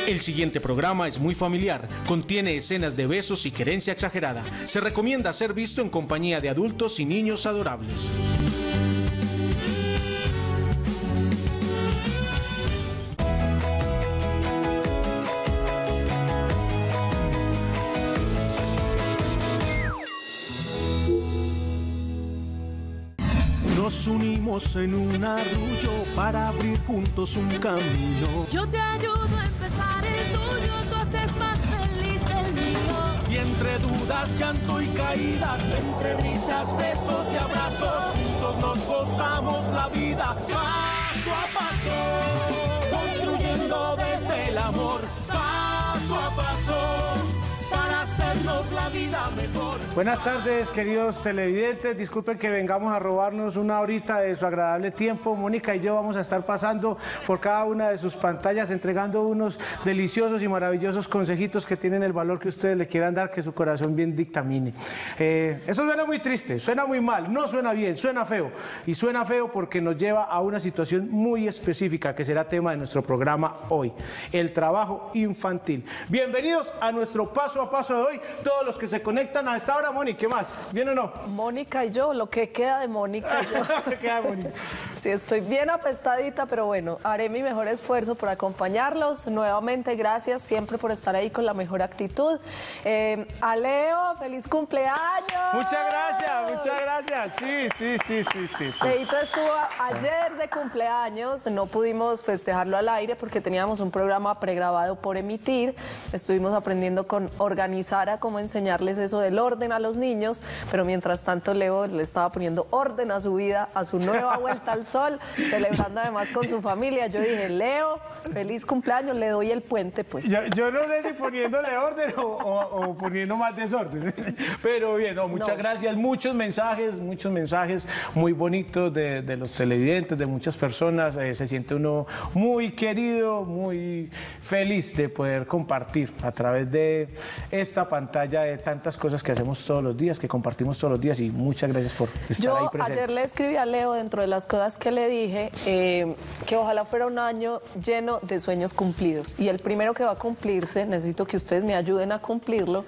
El siguiente programa es muy familiar, contiene escenas de besos y querencia exagerada. Se recomienda ser visto en compañía de adultos y niños adorables. Nos unimos en un arrullo para abrir juntos un camino. Yo te ayudo a empezar el tuyo, tú haces más feliz el mío. Y entre dudas, llanto y caídas, entre risas, besos y abrazos, juntos nos gozamos la vida paso a paso, construyendo desde el amor paso a paso, para hacernos la vida mejor. Buenas tardes, queridos televidentes. Disculpen que vengamos a robarnos una horita de su agradable tiempo. Mónica y yo vamos a estar pasando por cada una de sus pantallas, entregando unos deliciosos y maravillosos consejitos que tienen el valor que ustedes le quieran dar, que su corazón bien dictamine. Eso suena muy triste, suena muy mal, no suena bien, suena feo. Y suena feo porque nos lleva a una situación muy específica que será tema de nuestro programa hoy: el trabajo infantil. Bienvenidos a nuestro paso a paso de hoy, todos los que se conectan a esta hora. Moni, ¿qué más? ¿Bien o no? Mónica y yo, lo que queda de Mónica y yo. ¿Qué queda de Mónica? Sí, estoy bien apestadita, pero bueno, haré mi mejor esfuerzo por acompañarlos. Nuevamente, gracias siempre por estar ahí con la mejor actitud. A Leo, feliz cumpleaños. Muchas gracias, muchas gracias. Sí. Leito estuvo ayer de cumpleaños, no pudimos festejarlo al aire porque teníamos un programa pregrabado por emitir. Estuvimos aprendiendo con Organizara cómo enseñarles eso del orden a los niños, pero mientras tanto Leo le estaba poniendo orden a su vida, a su nueva vuelta al sol, celebrando además con su familia. Yo dije, Leo, feliz cumpleaños, le doy el puente, pues. Yo no sé si poniéndole orden o poniendo más desorden, pero bien, muchas gracias. Muchos mensajes muy bonitos de los televidentes, de muchas personas. Se siente uno muy querido, muy feliz de poder compartir a través de esta pantalla de tantas cosas que hacemos todos los días, que compartimos todos los días, y muchas gracias por estar ahí presentes. Ayer le escribí a Leo, dentro de las cosas que le dije, que ojalá fuera un año lleno de sueños cumplidos, y el primero que va a cumplirse, necesito que ustedes me ayuden a cumplirlo,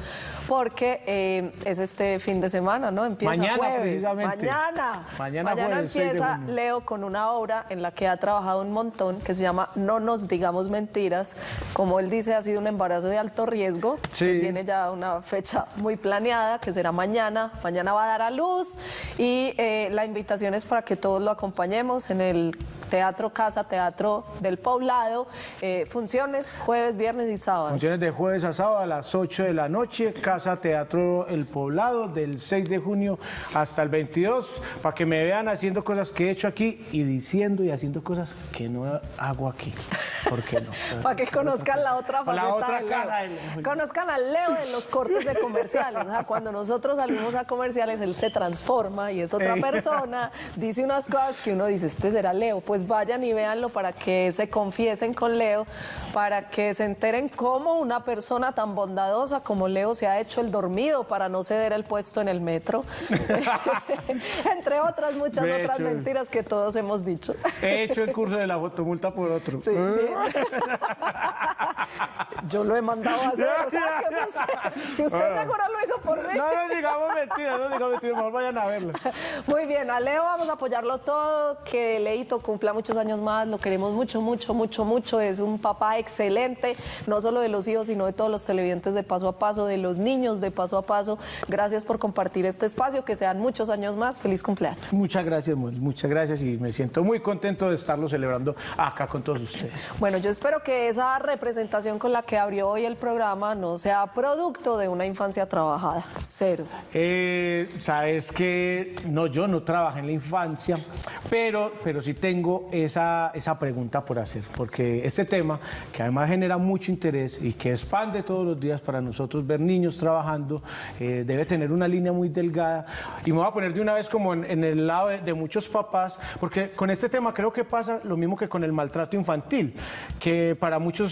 porque es este fin de semana, ¿no? Empieza mañana, jueves, precisamente. Mañana jueves, empieza Leo con una obra en la que ha trabajado un montón, que se llama No nos digamos mentiras. Como él dice, ha sido un embarazo de alto riesgo, que tiene ya una fecha muy planeada, que será mañana va a dar a luz, y la invitación es para que todos lo acompañemos en el Teatro Casa Teatro del Poblado. Funciones jueves, viernes y sábado. Funciones de jueves a sábado a las 8 de la noche, Casa Teatro El Poblado, del 6 de junio hasta el 22, para que me vean haciendo cosas que he hecho aquí y diciendo y haciendo cosas que no hago aquí. ¿Por qué no? Para que conozcan la otra faceta, la otra de cara Leo. Conozcan al Leo en los cortes de comerciales. O sea, cuando nosotros salimos a comerciales, él se transforma y es otra persona, dice unas cosas que uno dice, este será Leo. Pues vayan y véanlo para que se confiesen con Leo, para que se enteren cómo una persona tan bondadosa como Leo se ha hecho el dormido para no ceder el puesto en el metro. Entre otras, muchas otras mentiras que todos hemos dicho. He hecho el curso de la fotomulta por otro. Sí, bien. Yo lo he mandado a hacer, o sea, que no sé, si usted seguro lo hizo por mí. No digamos mentiras, mejor vayan a verlo. Muy bien, a Leo vamos a apoyarlo todo, que Leito cumpla muchos años más, lo queremos mucho, es un papá excelente, no solo de los hijos, sino de todos los televidentes de Paso a Paso, de los niños de Paso a Paso. Gracias por compartir este espacio, que sean muchos años más, feliz cumpleaños. Muchas gracias, y me siento muy contento de estarlo celebrando acá con todos ustedes. Bueno, yo espero que esa representación con la que abrió hoy el programa no sea producto de una infancia trabajada, cero. Sabes que no, yo no trabajé en la infancia, pero sí tengo esa pregunta por hacer, porque este tema, que además genera mucho interés y que expande todos los días para nosotros ver niños trabajando, debe tener una línea muy delgada, y me voy a poner de una vez como en el lado de muchos papás, porque con este tema creo que pasa lo mismo que con el maltrato infantil, que para muchos la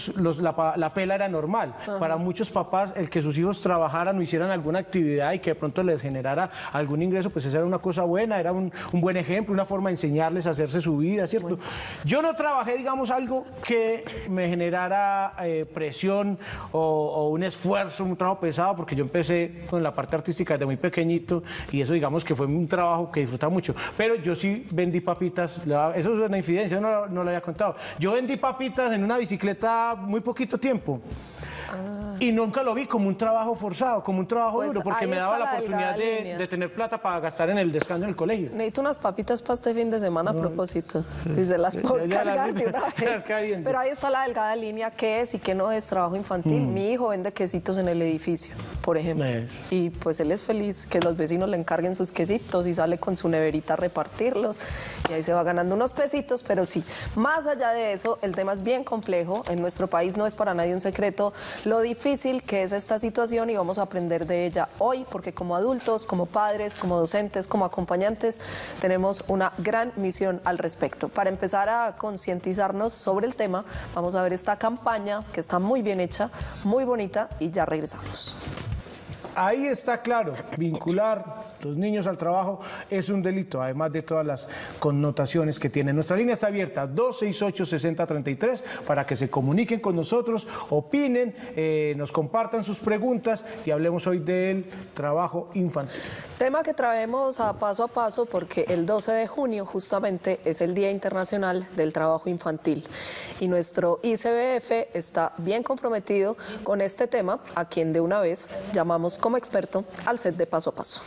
la pela era normal. Para muchos papás, el que sus hijos trabajaran o hicieran alguna actividad y que de pronto les generara algún ingreso, pues esa era una cosa buena, era un buen ejemplo, una forma de enseñarles a hacerse su vida, ¿cierto? Bueno. Yo no trabajé, digamos, algo que me generara presión o un esfuerzo, un trabajo pesado, porque yo empecé con la parte artística desde muy pequeñito y eso, digamos, que fue un trabajo que disfrutaba mucho. Pero yo sí vendí papitas, eso es una infidencia, no lo había contado. Yo vendí papitas en una bicicleta muy poquito tiempo. Y nunca lo vi como un trabajo forzado, como un trabajo duro, porque me daba la oportunidad de tener plata para gastar en el descanso en el colegio. Necesito unas papitas para este fin de semana a propósito, si se las puedo cargar de una vez. Pero ahí está la delgada línea, qué es y qué no es trabajo infantil. Mi hijo vende quesitos en el edificio, por ejemplo, y pues él es feliz que los vecinos le encarguen sus quesitos y sale con su neverita a repartirlos y ahí se va ganando unos pesitos, pero sí, más allá de eso, el tema es bien complejo. En nuestro país no es para nadie un secreto lo difícil que es esta situación y vamos a aprender de ella hoy, porque como adultos, como padres, como docentes, como acompañantes, tenemos una gran misión al respecto. Para empezar a concientizarnos sobre el tema, vamos a ver esta campaña que está muy bien hecha, muy bonita, y ya regresamos. Ahí está claro, vincular los niños al trabajo es un delito, además de todas las connotaciones que tiene. Nuestra línea está abierta, 268-6033, para que se comuniquen con nosotros, opinen, nos compartan sus preguntas y hablemos hoy del trabajo infantil. Tema que traemos a paso porque el 12 de junio justamente es el Día Internacional del Trabajo Infantil y nuestro ICBF está bien comprometido con este tema, a quien de una vez llamamos como experto al set de Paso a Paso.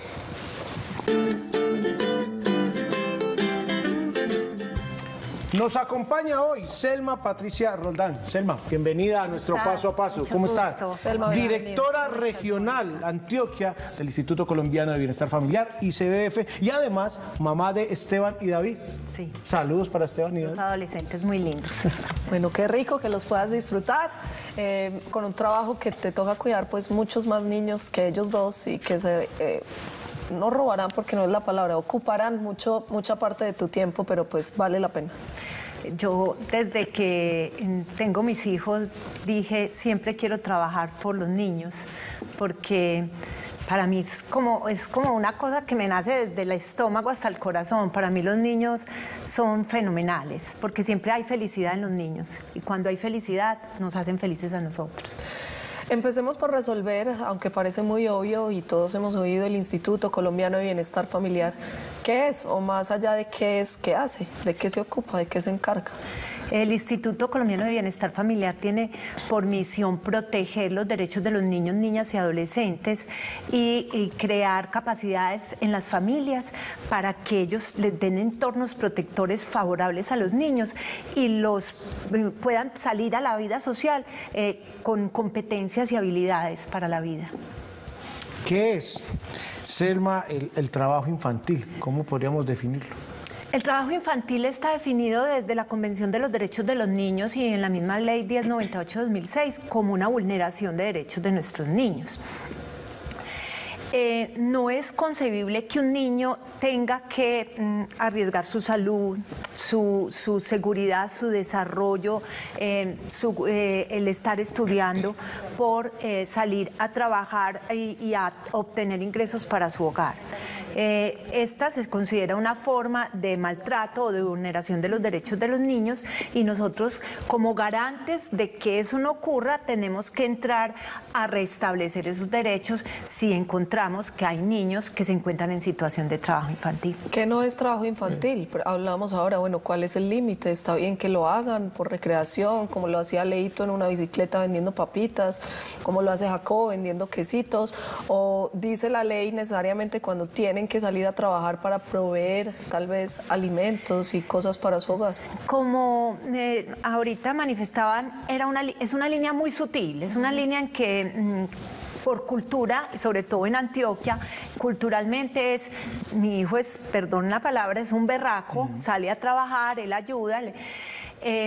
Nos acompaña hoy Selma Patricia Roldán. Selma, bienvenida a nuestro Paso a Paso. ¿Cómo está? Selma, directora regional Antioquia del Instituto Colombiano de Bienestar Familiar, ICBF, y además mamá de Esteban y David. Sí. Saludos para Esteban y David. Los adolescentes muy lindos. Bueno, qué rico que los puedas disfrutar con un trabajo que te toca cuidar pues muchos más niños que ellos dos y que se... no robarán, porque no es la palabra, ocuparán mucha parte de tu tiempo, pero pues vale la pena. Yo desde que tengo mis hijos dije, siempre quiero trabajar por los niños, porque para mí es como una cosa que me nace desde el estómago hasta el corazón. Para mí los niños son fenomenales, porque siempre hay felicidad en los niños, y cuando hay felicidad nos hacen felices a nosotros. Empecemos por resolver, aunque parece muy obvio y todos hemos oído, el Instituto Colombiano de Bienestar Familiar. ¿Qué es? O más allá de qué es, ¿qué hace? ¿De qué se ocupa? ¿De qué se encarga? El Instituto Colombiano de Bienestar Familiar tiene por misión proteger los derechos de los niños, niñas y adolescentes y crear capacidades en las familias para que ellos les den entornos protectores favorables a los niños y los puedan salir a la vida social con competencias y habilidades para la vida. ¿Qué es, Selma, el trabajo infantil? ¿Cómo podríamos definirlo? El trabajo infantil está definido desde la Convención de los Derechos de los Niños y en la misma Ley 1098-2006 como una vulneración de derechos de nuestros niños. No es concebible que un niño tenga que arriesgar su salud, su seguridad, su desarrollo, el estar estudiando por salir a trabajar y a obtener ingresos para su hogar. Esta se considera una forma de maltrato o de vulneración de los derechos de los niños y nosotros, como garantes de que eso no ocurra, tenemos que entrar a restablecer esos derechos si encontramos que hay niños que se encuentran en situación de trabajo infantil. ¿Qué no es trabajo infantil? Hablamos ahora, bueno, ¿cuál es el límite? ¿Está bien que lo hagan por recreación, como lo hacía Leito en una bicicleta vendiendo papitas, como lo hace Jacobo vendiendo quesitos? ¿O dice la ley necesariamente cuando tienen que salir a trabajar para proveer tal vez alimentos y cosas para su hogar? Como ahorita manifestaban, es una línea muy sutil, es una línea en que por cultura, sobre todo en Antioquia, culturalmente mi hijo es, perdón la palabra, es un berraco, sale a trabajar, él ayuda,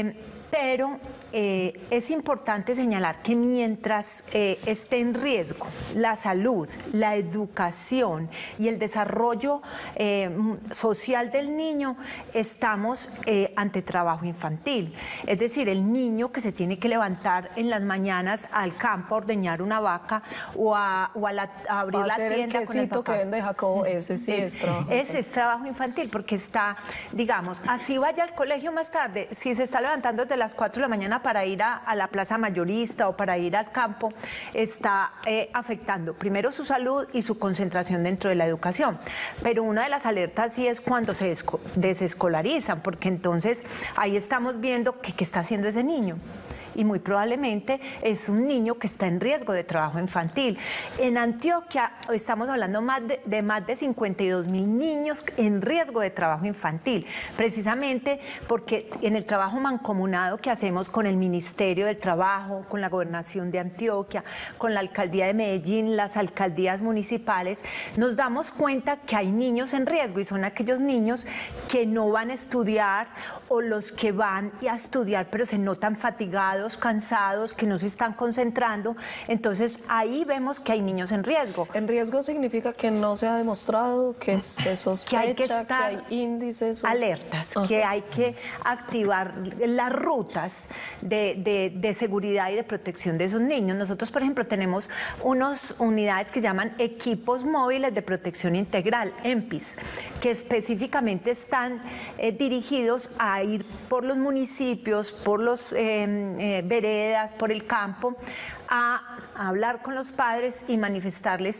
Pero es importante señalar que mientras esté en riesgo la salud, la educación y el desarrollo social del niño, estamos ante trabajo infantil. Es decir, el niño que se tiene que levantar en las mañanas al campo a ordeñar una vaca o a abrir la tienda el quesito con el que vende Jacobo, ese sí es trabajo. Ese es trabajo infantil porque está, digamos, así vaya al colegio más tarde, si se está levantando desde las 4 de la mañana para ir a la plaza mayorista o para ir al campo, está afectando primero su salud y su concentración dentro de la educación. Pero una de las alertas sí es cuando se desescolarizan, porque entonces ahí estamos viendo qué está haciendo ese niño. Y muy probablemente es un niño que está en riesgo de trabajo infantil. En Antioquia estamos hablando de más de 52,000 niños en riesgo de trabajo infantil, precisamente porque en el trabajo mancomunado que hacemos con el Ministerio del Trabajo, con la Gobernación de Antioquia, con la Alcaldía de Medellín, las alcaldías municipales, nos damos cuenta que hay niños en riesgo y son aquellos niños que no van a estudiar o los que van a estudiar pero se notan fatigados, cansados, que no se están concentrando. Entonces ahí vemos que hay niños en riesgo. En riesgo significa que no se ha demostrado, que se sospecha, que hay índices. Alertas, que hay que activar las rutas de seguridad y de protección de esos niños. Nosotros, por ejemplo, tenemos unas unidades que llaman equipos móviles de protección integral, EMPIs, que específicamente están dirigidos a ir por los municipios, por los veredas, por el campo, a hablar con los padres y manifestarles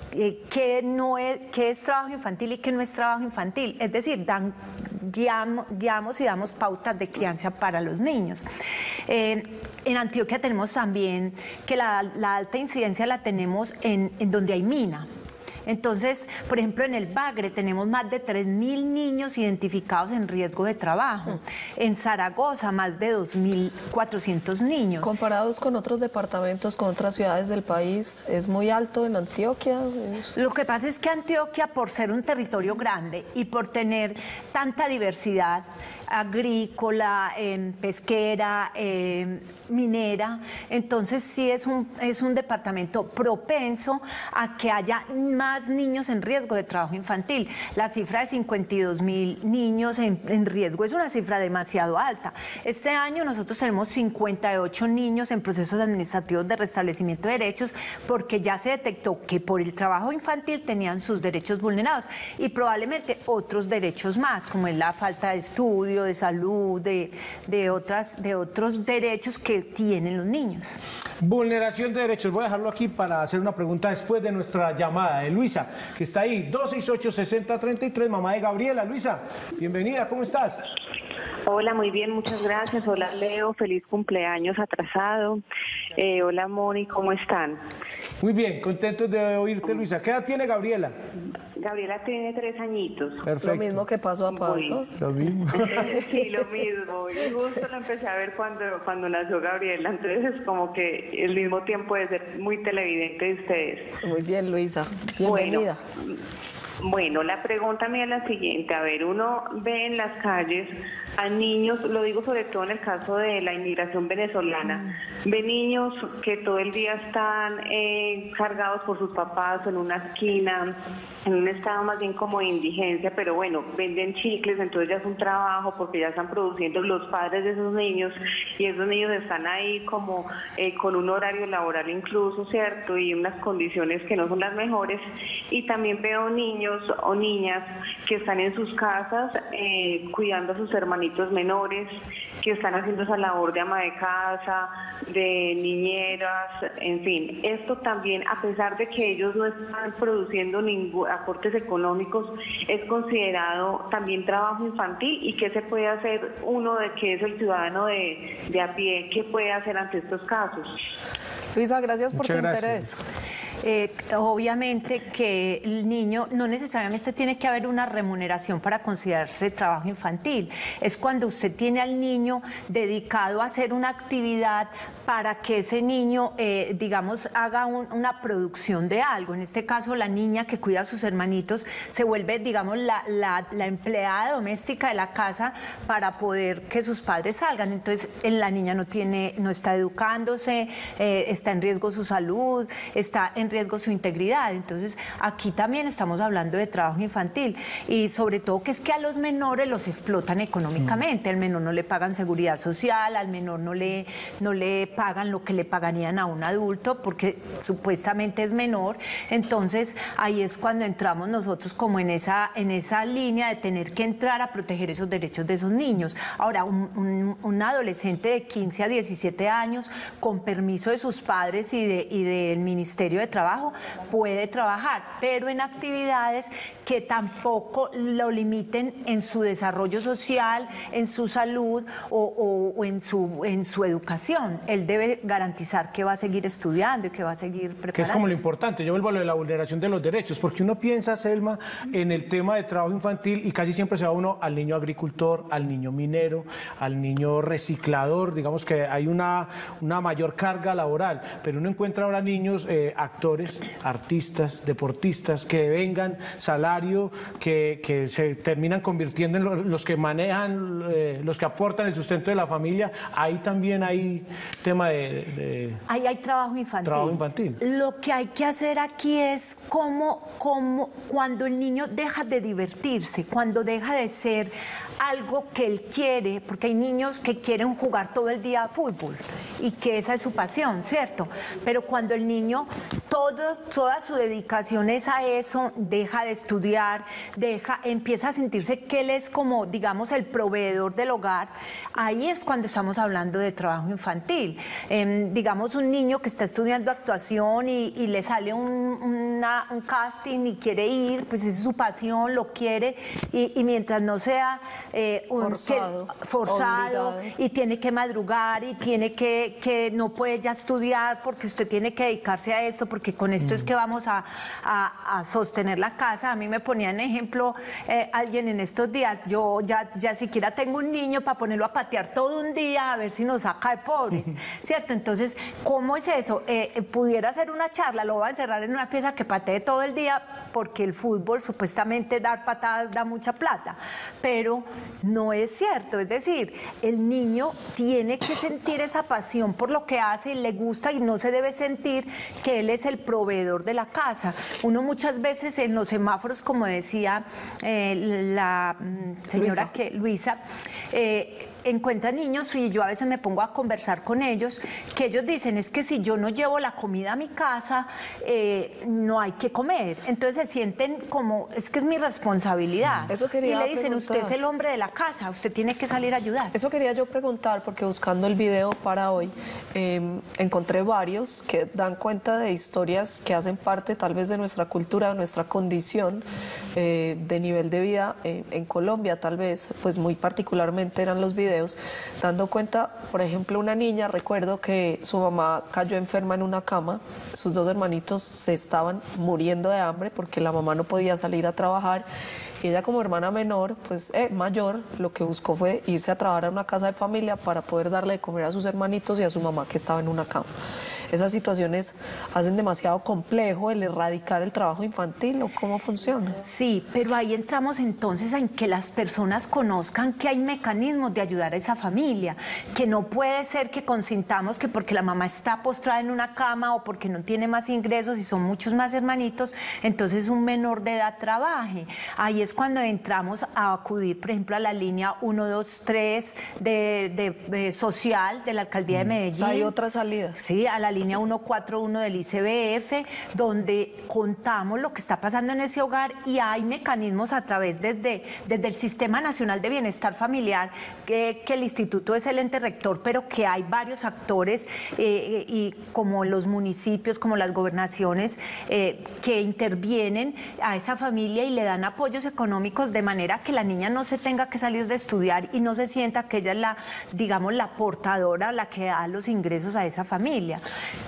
qué es trabajo infantil y qué no es trabajo infantil. Es decir, guiamos y damos pautas de crianza para los niños. En Antioquia tenemos también que la alta incidencia la tenemos en donde hay mina. Entonces, por ejemplo, en el Bagre tenemos más de 3,000 niños identificados en riesgo de trabajo. En Zaragoza, más de 2,400 niños. Comparados con otros departamentos, con otras ciudades del país, ¿es muy alto en Antioquia? Lo que pasa es que Antioquia, por ser un territorio grande y por tener tanta diversidad agrícola, pesquera, minera, entonces sí es un departamento propenso a que haya más niños en riesgo de trabajo infantil. La cifra de 52,000 niños en riesgo es una cifra demasiado alta. Este año nosotros tenemos 58 niños en procesos administrativos de restablecimiento de derechos porque ya se detectó que por el trabajo infantil tenían sus derechos vulnerados y probablemente otros derechos más, como es la falta de estudio, de salud, de otros derechos que tienen los niños. Vulneración de derechos. Voy a dejarlo aquí para hacer una pregunta después de nuestra llamada de Luisa, que está ahí, 268-6033, mamá de Gabriela. Luisa, bienvenida, ¿cómo estás? Hola, muy bien, muchas gracias. Hola, Leo, feliz cumpleaños atrasado. Hola, Moni, ¿cómo están? Muy bien, contentos de oírte, Luisa. ¿Qué edad tiene Gabriela? Gabriela tiene 3 añitos. Perfecto. Lo mismo que paso a paso. Lo mismo. Sí, lo mismo. Y justo lo empecé a ver cuando nació Gabriela. Entonces es como que el mismo tiempo de ser muy televidente de ustedes. Muy bien, Luisa. Bienvenida. Bueno, la pregunta mía es la siguiente. A ver, uno ve en las calles a niños, lo digo sobre todo en el caso de la inmigración venezolana, ve niños que todo el día están cargados por sus papás en una esquina, en un estado más bien como de indigencia, pero bueno, venden chicles, entonces ya es un trabajo porque ya están produciendo los padres de esos niños y esos niños están ahí como con un horario laboral incluso, ¿cierto? Y unas condiciones que no son las mejores. Y también veo niños o niñas que están en sus casas cuidando a sus hermanitos menores, que están haciendo esa labor de ama de casa, de niñeras, en fin. Esto también, a pesar de que ellos no están produciendo ningún aportes económicos, es considerado también trabajo infantil. ¿Y qué se puede hacer uno de que es el ciudadano de a pie? ¿Qué puede hacer ante estos casos? Luisa, gracias por tu interés. obviamente que el niño no necesariamente tiene que haber una remuneración para considerarse trabajo infantil. Es cuando usted tiene al niño dedicado a hacer una actividad para que ese niño, digamos, haga una producción de algo. En este caso, la niña que cuida a sus hermanitos se vuelve, digamos, la empleada doméstica de la casa para poder que sus padres salgan. Entonces, la niña no está educándose, está en riesgo su salud, está en riesgo su integridad. Entonces, aquí también estamos hablando de trabajo infantil y sobre todo que es que a los menores los explotan económicamente. Al menor no le pagan seguridad social, al menor no le pagan lo que le pagarían a un adulto porque supuestamente es menor. Entonces, ahí es cuando entramos nosotros como en esa línea de tener que entrar a proteger esos derechos de esos niños. Ahora, un adolescente de 15 a 17 años, con permiso de sus padres y del Ministerio de Trabajo, puede trabajar, pero en actividades que tampoco lo limiten en su desarrollo social, en su salud o en su educación. Él debe garantizar que va a seguir estudiando y que va a seguir preparándose. Que es como lo importante. Yo vuelvo a lo de la vulneración de los derechos, porque uno piensa, Selma, en el tema de trabajo infantil y casi siempre se va uno al niño agricultor, al niño minero, al niño reciclador. Digamos que hay una mayor carga laboral, pero uno encuentra ahora niños actores, artistas, deportistas que vengan salario, que se terminan convirtiendo en los que manejan, los que aportan el sustento de la familia. Ahí también hay tema Ahí hay trabajo infantil. Lo que hay que hacer aquí es cuando el niño deja de divertirse, cuando deja de ser algo que él quiere, porque hay niños que quieren jugar todo el día a fútbol y que esa es su pasión, ¿cierto? Pero cuando el niño toda su dedicación es a eso, deja de estudiar, empieza a sentirse que él es como, digamos, el proveedor del hogar, ahí es cuando estamos hablando de trabajo infantil. Digamos, un niño que está estudiando actuación y le sale un casting y quiere ir, pues es su pasión, lo quiere, y mientras no sea forzado y tiene que madrugar y tiene que no puede ya estudiar porque usted tiene que dedicarse a esto, porque con esto es que vamos a sostener la casa. A mí me ponían ejemplo alguien en estos días, yo ya siquiera tengo un niño para ponerlo a patear todo un día a ver si nos saca de pobres, ¿cierto? Entonces, ¿cómo es eso? Pudiera ser una charla, lo va a encerrar en una pieza que patee todo el día porque el fútbol supuestamente dar patadas da mucha plata, pero no es cierto. Es decir, el niño tiene que sentir esa pasión por lo que hace y le gusta, y no se debe sentir que él es el proveedor de la casa. Uno muchas veces en los semáforos, como decía la señora Luisa, encuentra niños, y yo a veces me pongo a conversar con ellos, que ellos dicen, es que si yo no llevo la comida a mi casa, no hay que comer. Entonces se sienten como, es que es mi responsabilidad. Eso quería y le dicen, preguntar. usted es el hombre de la casa, usted tiene que salir a ayudar. Eso quería yo preguntar, porque buscando el video para hoy, encontré varios que dan cuenta de historias que hacen parte tal vez de nuestra cultura, de nuestra condición de nivel de vida en Colombia, tal vez, pues muy particularmente eran los videos dando cuenta, por ejemplo, una niña, recuerdo que su mamá cayó enferma en una cama, sus dos hermanitos se estaban muriendo de hambre porque la mamá no podía salir a trabajar, y ella, como hermana menor, pues mayor, lo que buscó fue irse a trabajar a una casa de familia para poder darle de comer a sus hermanitos y a su mamá, que estaba en una cama. Esas situaciones hacen demasiado complejo el erradicar el trabajo infantil, ¿o cómo funciona? Sí, pero ahí entramos entonces en que las personas conozcan que hay mecanismos de ayudar a esa familia, que no puede ser que consintamos que porque la mamá está postrada en una cama o porque no tiene más ingresos y son muchos más hermanitos, entonces un menor de edad trabaje. Ahí es cuando entramos a acudir, por ejemplo, a la línea 123 de social de la Alcaldía de Medellín. O sea, hay otras salidas. Sí, a la línea 141 del ICBF, donde contamos lo que está pasando en ese hogar, y hay mecanismos a través desde el Sistema Nacional de Bienestar Familiar, que el instituto es el ente rector, pero que hay varios actores, y como los municipios, como las gobernaciones, que intervienen a esa familia y le dan apoyos económicos de manera que la niña no se tenga que salir de estudiar y no se sienta que ella es la, digamos, la portadora, la que da los ingresos a esa familia.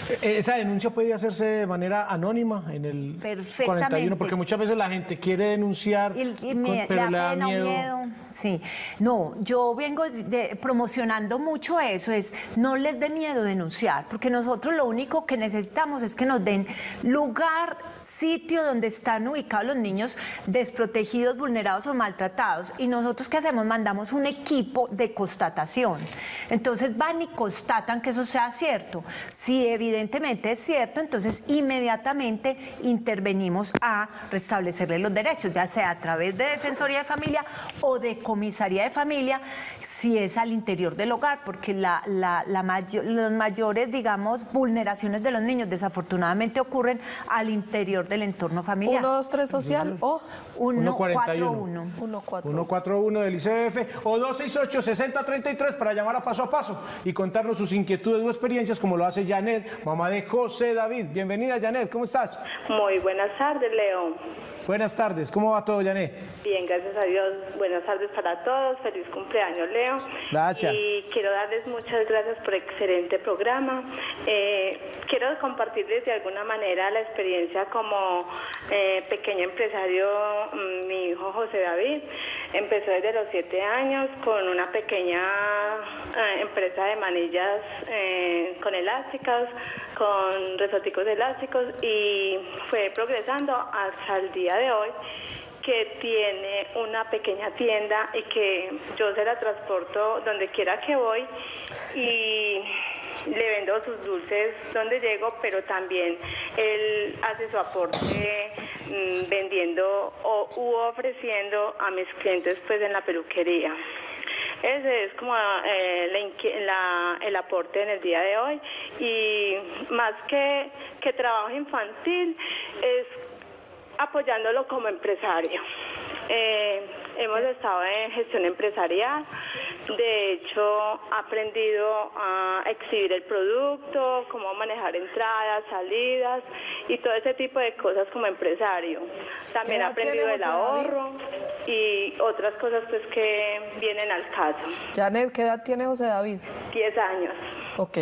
¿Esa denuncia puede hacerse de manera anónima en el 41? Porque muchas veces la gente quiere denunciar, pero le da miedo. Sí, no, yo vengo promocionando mucho eso, es no les dé miedo denunciar, porque nosotros lo único que necesitamos es que nos den lugar, sitio donde están ubicados los niños desprotegidos, vulnerados o maltratados. Y nosotros, ¿qué hacemos? Mandamos un equipo de constatación. Entonces van y constatan que eso sea cierto. Si evidentemente es cierto, entonces inmediatamente intervenimos a restablecerle los derechos, ya sea a través de Defensoría de Familia o de Comisaría de Familia, si es al interior del hogar, porque los mayores, digamos, vulneraciones de los niños desafortunadamente ocurren al interior del entorno familiar. 123 social o 141. 141 del ICBF o 268-6033 para llamar a Paso y contarnos sus inquietudes o experiencias, como lo hace Janet, mamá de José David. Bienvenida, Janet, ¿cómo estás? Muy buenas tardes, Leo. Buenas tardes, ¿cómo va todo, Janet? Bien, gracias a Dios. Buenas tardes para todos. Feliz cumpleaños, Leo. Gracias. Y quiero darles muchas gracias por excelente programa. Quiero compartirles de alguna manera la experiencia como pequeño empresario. Mi hijo José David empezó desde los 7 años con una pequeña empresa de manillas con elásticas, con resorticos elásticos, y fue progresando hasta el día de hoy, que tiene una pequeña tienda y que yo se la transporto donde quiera que voy y le vendo sus dulces donde llego, pero también él hace su aporte vendiendo u ofreciendo a mis clientes pues en la peluquería. Ese es como el aporte en el día de hoy, y más que trabajo infantil es apoyándolo como empresario. Hemos estado en gestión empresarial, de hecho he aprendido a exhibir el producto, cómo manejar entradas, salidas y todo ese tipo de cosas como empresario. También he aprendido el ahorro y otras cosas pues que vienen al caso. Janet, ¿qué edad tiene José David? 10 años. Ok.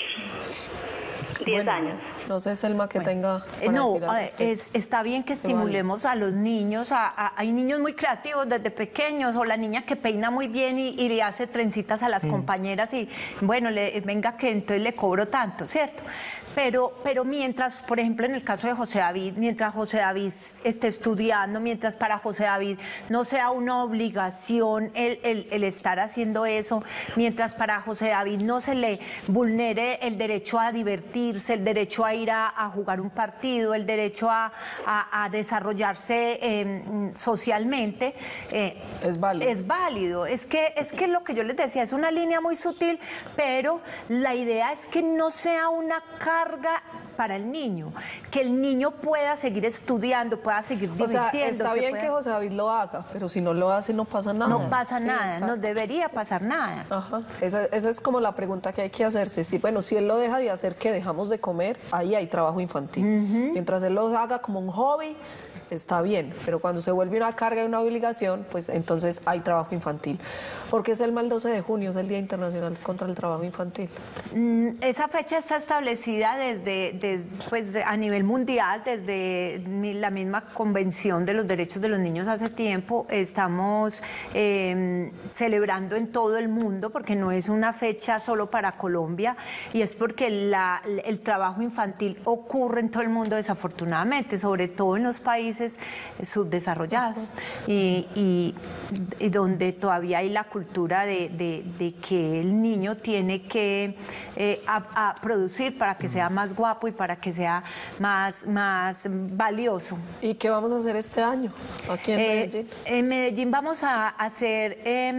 10 años. No sé, Selma, que tenga no, está bien que estimulemos a los niños. Hay niños muy creativos desde pequeños, o la niña que peina muy bien y le hace trencitas a las compañeras y, bueno, venga que entonces le cobro tanto, ¿cierto? Pero mientras, por ejemplo, en el caso de José David, mientras José David esté estudiando, mientras para José David no sea una obligación el estar haciendo eso, mientras para José David no se le vulnere el derecho a divertirse, el derecho a ir a jugar un partido, el derecho a desarrollarse socialmente, es válido. Es válido. Es que lo que yo les decía, es una línea muy sutil, pero la idea es que no sea una carga para el niño, que el niño pueda seguir estudiando, pueda seguir divirtiéndose. O sea, está bien que José David lo haga, pero si no lo hace no pasa nada. No pasa nada, exacto. No debería pasar nada. Ajá. Esa es como la pregunta que hay que hacerse. Si él lo deja de hacer, que dejamos de comer, ahí hay trabajo infantil. Mientras él lo haga como un hobby, está bien, pero cuando se vuelve una carga y una obligación, pues entonces hay trabajo infantil. ¿Por qué es el 12 de junio, es el Día Internacional contra el Trabajo Infantil? Esa fecha está establecida pues, a nivel mundial, desde la misma Convención de los Derechos de los Niños hace tiempo. Estamos celebrando en todo el mundo, porque no es una fecha solo para Colombia, y es porque el trabajo infantil ocurre en todo el mundo, desafortunadamente, sobre todo en los países subdesarrollados y donde todavía hay la cultura de que el niño tiene que a producir para que sea más guapo y para que sea más valioso. ¿Y qué vamos a hacer este año aquí en Medellín? En Medellín vamos a hacer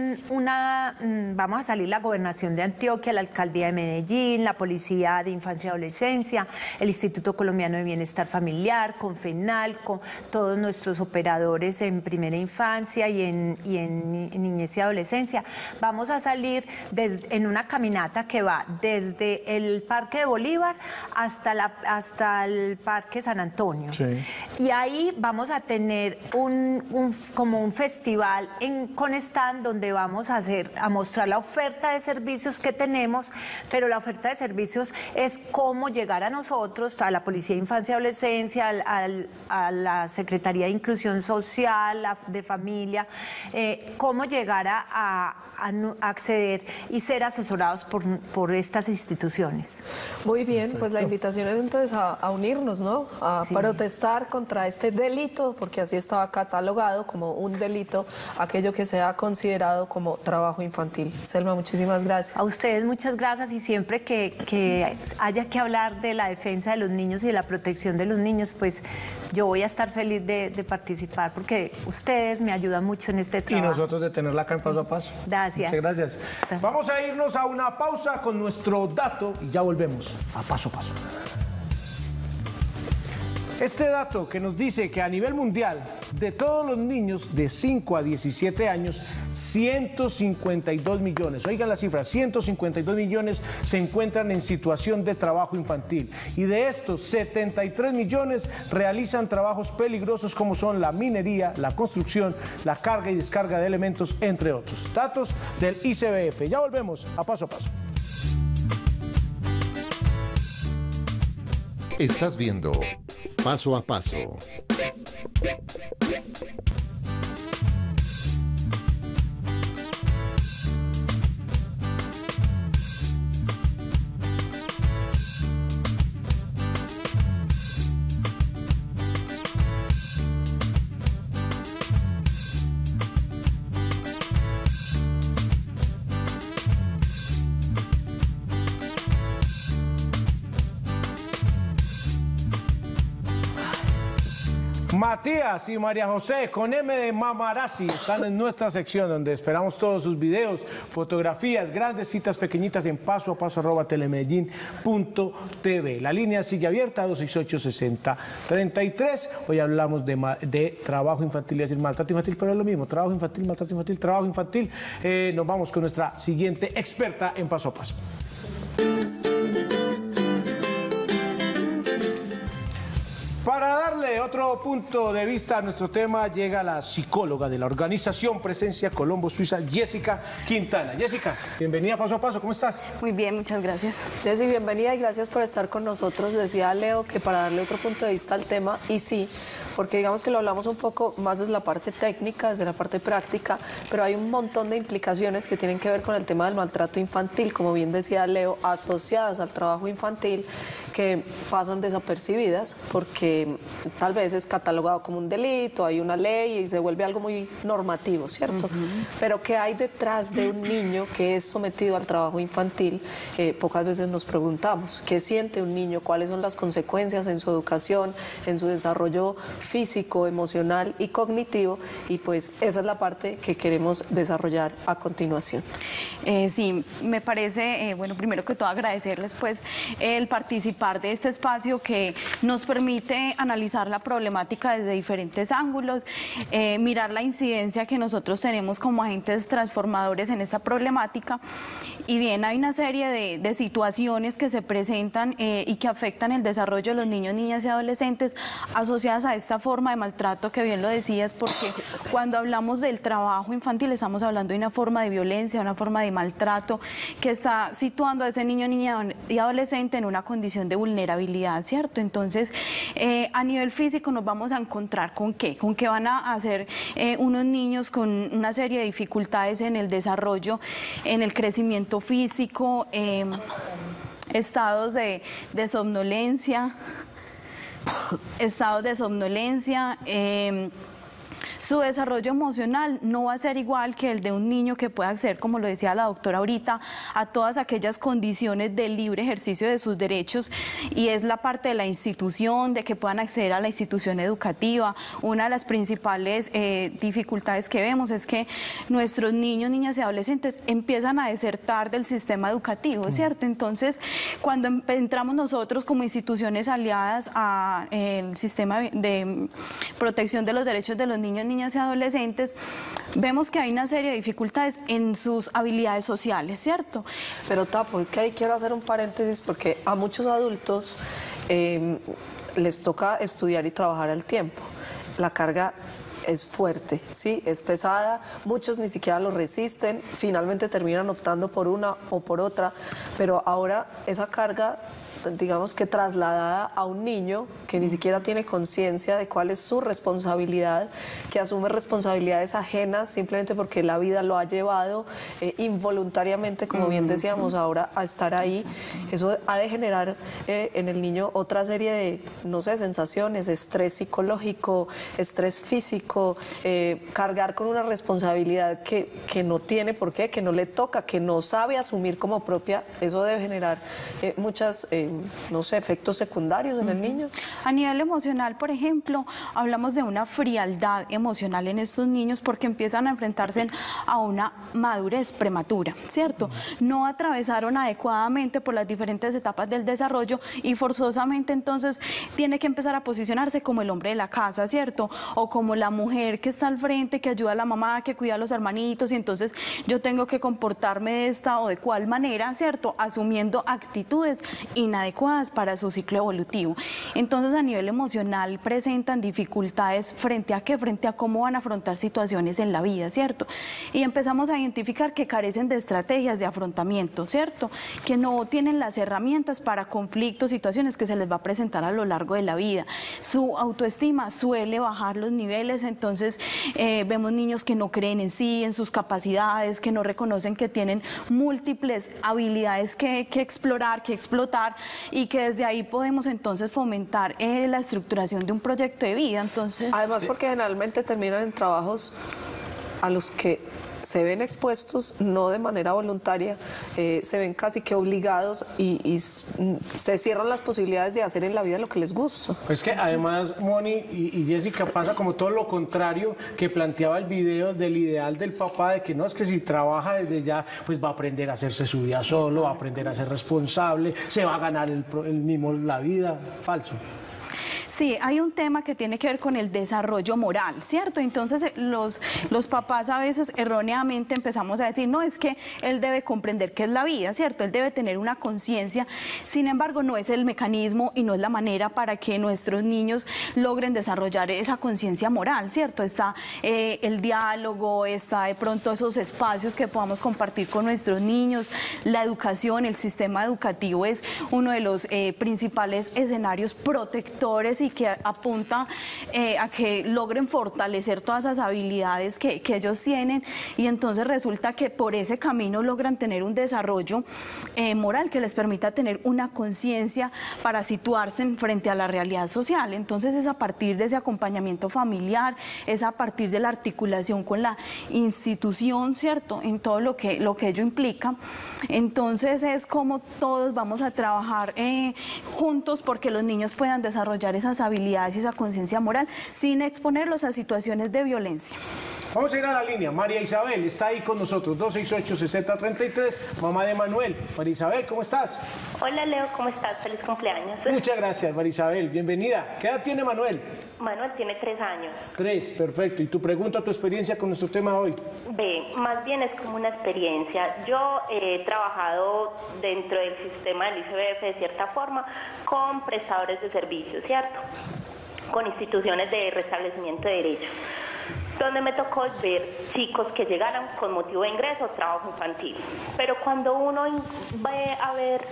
vamos a salir la Gobernación de Antioquia, la Alcaldía de Medellín, la Policía de Infancia y Adolescencia, el Instituto Colombiano de Bienestar Familiar, Confenal, con todos nuestros operadores en primera infancia y en niñez y adolescencia. Vamos a salir en una caminata que va desde el Parque de Bolívar hasta la hasta el Parque San Antonio. Sí. Y ahí vamos a tener como un festival con stand donde vamos a mostrar la oferta de servicios que tenemos, pero la oferta de servicios es cómo llegar a nosotros, a la Policía de Infancia y Adolescencia, a la Secretaría de Inclusión Social, de Familia, cómo llegar a acceder y ser asesorados por estas instituciones. Muy bien, pues la invitación es entonces a unirnos, ¿no? A protestar contra este delito, porque así estaba catalogado como un delito, aquello que sea considerado como trabajo infantil. Selma, muchísimas gracias. A ustedes muchas gracias, y siempre que haya que hablar de la defensa de los niños y de la protección de los niños, pues yo voy a estar feliz de participar, porque ustedes me ayudan mucho en este trabajo. Y nosotros de tenerla acá en Paso a Paso. Gracias. Muchas gracias. Vamos a irnos a una pausa con nuestro dato y ya volvemos a Paso a Paso. Este dato que nos dice que a nivel mundial, de todos los niños de 5 a 17 años, 152 millones, oigan la cifra, 152 millones se encuentran en situación de trabajo infantil. Y de estos, 73 millones realizan trabajos peligrosos como son la minería, la construcción, la carga y descarga de elementos, entre otros. Datos del ICBF. Ya volvemos a Paso a Paso. Estás viendo Paso a Paso. Matías y María José con M de Mamarazzi están en nuestra sección donde esperamos todos sus videos, fotografías, grandes citas pequeñitas en pasoapaso@telemedellin.tv. La línea sigue abierta 268-6033. Hoy hablamos de trabajo infantil, y decir maltrato infantil, pero es lo mismo, trabajo infantil, maltrato infantil, trabajo infantil. Nos vamos con nuestra siguiente experta en Paso a Paso. Para darle otro punto de vista a nuestro tema, llega la psicóloga de la organización Presencia Colombo Suiza, Jessica Quintana. Jessica, bienvenida a Paso a Paso, ¿cómo estás? Muy bien, muchas gracias. Jessy, bienvenida y gracias por estar con nosotros. Decía Leo que para darle otro punto de vista al tema, y sí, porque digamos que lo hablamos un poco más desde la parte técnica, desde la parte práctica, pero hay un montón de implicaciones que tienen que ver con el tema del maltrato infantil, como bien decía Leo, asociadas al trabajo infantil, que pasan desapercibidas porque tal vez es catalogado como un delito, hay una ley y se vuelve algo muy normativo, ¿cierto? Pero ¿qué hay detrás de un niño que es sometido al trabajo infantil? Pocas veces nos preguntamos, ¿qué siente un niño? ¿Cuáles son las consecuencias en su educación, en su desarrollo físico, emocional y cognitivo? Y pues esa es la parte que queremos desarrollar a continuación. Sí, me parece, bueno, primero que todo agradecerles pues el participar de este espacio que nos permite analizar la problemática desde diferentes ángulos, mirar la incidencia que nosotros tenemos como agentes transformadores en esta problemática. Y bien, hay una serie de situaciones que se presentan y que afectan el desarrollo de los niños, niñas y adolescentes asociadas a esta forma de maltrato que bien lo decías, porque cuando hablamos del trabajo infantil estamos hablando de una forma de violencia, una forma de maltrato que está situando a ese niño, niña y adolescente en una condición de vulnerabilidad, ¿cierto? Entonces, a nivel físico nos vamos a encontrar con qué van a hacer unos niños con una serie de dificultades en el desarrollo, en el crecimiento físico, estados de somnolencia, su desarrollo emocional no va a ser igual que el de un niño que pueda acceder, como lo decía la doctora ahorita, a todas aquellas condiciones de libre ejercicio de sus derechos, y es la parte de la institución, de que puedan acceder a la institución educativa. Una de las principales dificultades que vemos es que nuestros niños, niñas y adolescentes empiezan a desertar del sistema educativo, ¿cierto? Entonces, cuando entramos nosotros como instituciones aliadas al sistema de protección de los derechos de los niños, niñas y adolescentes, vemos que hay una serie de dificultades en sus habilidades sociales, ¿cierto? Pero Tapo, es que ahí quiero hacer un paréntesis porque a muchos adultos les toca estudiar y trabajar al tiempo. La carga es fuerte, ¿sí? Es pesada, muchos ni siquiera lo resisten, finalmente terminan optando por una o por otra, pero ahora esa carga, digamos que trasladada a un niño que ni siquiera tiene conciencia de cuál es su responsabilidad, que asume responsabilidades ajenas simplemente porque la vida lo ha llevado involuntariamente, como bien decíamos ahora, a estar ahí. Eso ha de generar en el niño otra serie de, no sé, sensaciones, estrés psicológico, estrés físico, cargar con una responsabilidad que no tiene por qué, que no le toca, que no sabe asumir como propia. Eso debe generar muchas no sé, efectos secundarios en el niño. A nivel emocional, por ejemplo, hablamos de una frialdad emocional en estos niños porque empiezan a enfrentarse a una madurez prematura, ¿cierto? No atravesaron adecuadamente por las diferentes etapas del desarrollo y forzosamente entonces tiene que empezar a posicionarse como el hombre de la casa, ¿cierto? O como la mujer que está al frente, que ayuda a la mamá, que cuida a los hermanitos y entonces yo tengo que comportarme de esta o de cual manera, ¿cierto? Asumiendo actitudes inadecuadas para su ciclo evolutivo. Entonces, a nivel emocional presentan dificultades frente a qué, frente a cómo van a afrontar situaciones en la vida, ¿cierto? Y empezamos a identificar que carecen de estrategias de afrontamiento, ¿cierto? Que no tienen las herramientas para conflictos, situaciones que se les va a presentar a lo largo de la vida. Su autoestima suele bajar los niveles, entonces vemos niños que no creen en sí, en sus capacidades, que no reconocen que tienen múltiples habilidades que explorar, que explotar, y que desde ahí podemos entonces fomentar la estructuración de un proyecto de vida. Entonces, además porque generalmente terminan en trabajos a los que se ven expuestos, no de manera voluntaria, se ven casi que obligados y se cierran las posibilidades de hacer en la vida lo que les gusta. Pues que además, Moni y Jessica, pasa como todo lo contrario que planteaba el video del ideal del papá, de que no, es que si trabaja desde ya, pues va a aprender a hacerse su vida solo, va a aprender a ser responsable, se va a ganar el mismo la vida. Falso. Sí, hay un tema que tiene que ver con el desarrollo moral, ¿cierto? Entonces los papás a veces erróneamente empezamos a decir, no, es que él debe comprender qué es la vida, ¿cierto? Él debe tener una conciencia, sin embargo no es el mecanismo y no es la manera para que nuestros niños logren desarrollar esa conciencia moral, ¿cierto? Está el diálogo, está de pronto esos espacios que podamos compartir con nuestros niños, la educación, el sistema educativo es uno de los principales escenarios protectores y que apunta a que logren fortalecer todas esas habilidades que ellos tienen y entonces resulta que por ese camino logran tener un desarrollo moral que les permita tener una conciencia para situarse frente a la realidad social. Entonces es a partir de ese acompañamiento familiar, es a partir de la articulación con la institución, ¿cierto? En todo lo que ello implica. Entonces es como todos vamos a trabajar juntos porque los niños puedan desarrollar esas habilidades y esa conciencia moral sin exponerlos a situaciones de violencia. Vamos a ir a la línea. María Isabel está ahí con nosotros, 268-6033, mamá de Manuel. María Isabel, ¿cómo estás? Hola Leo, ¿cómo estás? Feliz cumpleaños. Muchas gracias, María Isabel, bienvenida. ¿Qué edad tiene Manuel? Manuel tiene 3 años. 3, perfecto. ¿Y tu pregunta, tu experiencia con nuestro tema hoy? Más bien es como una experiencia. Yo he trabajado dentro del sistema del ICBF de cierta forma con prestadores de servicios, ¿cierto? Con instituciones de restablecimiento de derechos, donde me tocó ver chicos que llegaran con motivo de ingreso, trabajo infantil. Pero cuando uno ve a ver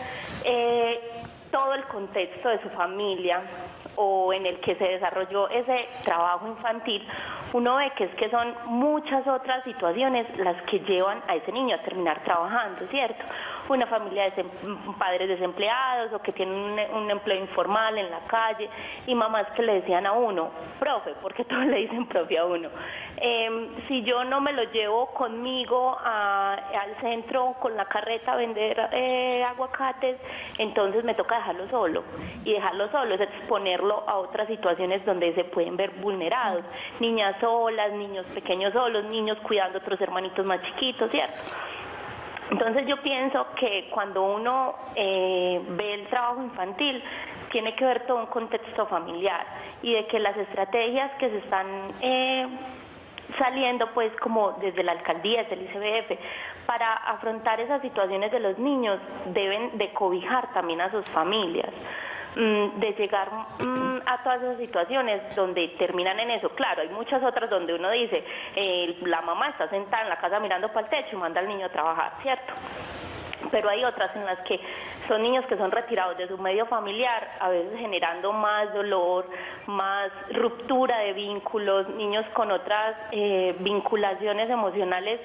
todo el contexto de su familia o en el que se desarrolló ese trabajo infantil, uno ve que es que son muchas otras situaciones las que llevan a ese niño a terminar trabajando, ¿cierto? Una familia de padres desempleados o que tienen un empleo informal en la calle y mamás que le decían a uno, profe, porque todos le dicen profe a uno, si yo no me lo llevo conmigo al centro con la carreta a vender aguacates, entonces me toca dejarlo solo, y dejarlo solo es exponerlo a otras situaciones donde se pueden ver vulnerados, niñas solas, niños pequeños solos, niños cuidando a otros hermanitos más chiquitos, ¿cierto? Entonces yo pienso que cuando uno ve el trabajo infantil, tiene que ver todo un contexto familiar y de que las estrategias que se están saliendo pues como desde la alcaldía, desde el ICBF, para afrontar esas situaciones de los niños deben de cobijar también a sus familias, de llegar a todas esas situaciones donde terminan en eso. Claro, hay muchas otras donde uno dice, la mamá está sentada en la casa mirando para el techo y manda al niño a trabajar, ¿cierto? Pero hay otras en las que son niños que son retirados de su medio familiar, a veces generando más dolor, más ruptura de vínculos, niños con otras vinculaciones emocionales,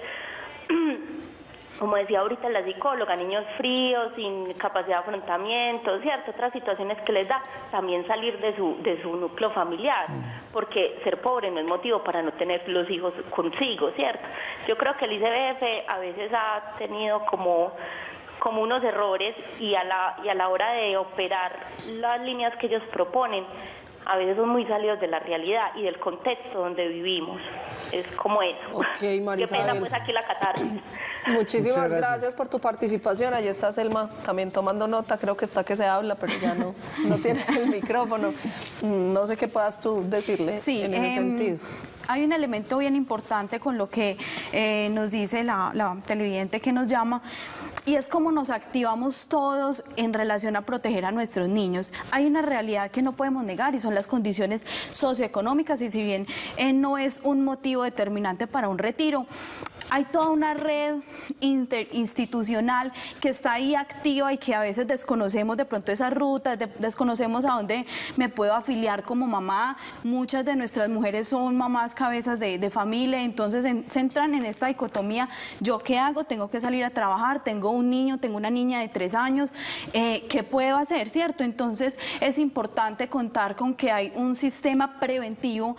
como decía ahorita la psicóloga, niños fríos, sin capacidad de afrontamiento, ¿cierto? Otras situaciones que les da también salir de su núcleo familiar, porque ser pobre no es motivo para no tener los hijos consigo, ¿cierto? Yo creo que el ICBF a veces ha tenido como unos errores y a la hora de operar las líneas que ellos proponen, a veces son muy salidos de la realidad y del contexto donde vivimos. Es como eso. Ok, María Qué pena pues aquí la catarsis. Muchísimas gracias por tu participación. Allí está Selma también tomando nota. Creo que está que se habla, pero ya no tiene el micrófono. No sé qué puedas tú decirle en ese sentido. Hay un elemento bien importante con lo que nos dice la televidente que nos llama, y es cómo nos activamos todos en relación a proteger a nuestros niños. Hay una realidad que no podemos negar y son las condiciones socioeconómicas, y si bien no es un motivo determinante para un retiro, hay toda una red interinstitucional que está ahí activa y que a veces desconocemos de pronto esas rutas, desconocemos a dónde me puedo afiliar como mamá. Muchas de nuestras mujeres son mamás cabezas de familia, entonces se entran en esta dicotomía: ¿yo qué hago? Tengo que salir a trabajar, tengo un niño, tengo una niña de 3 años, ¿qué puedo hacer? ¿Cierto? Entonces es importante contar con que hay un sistema preventivo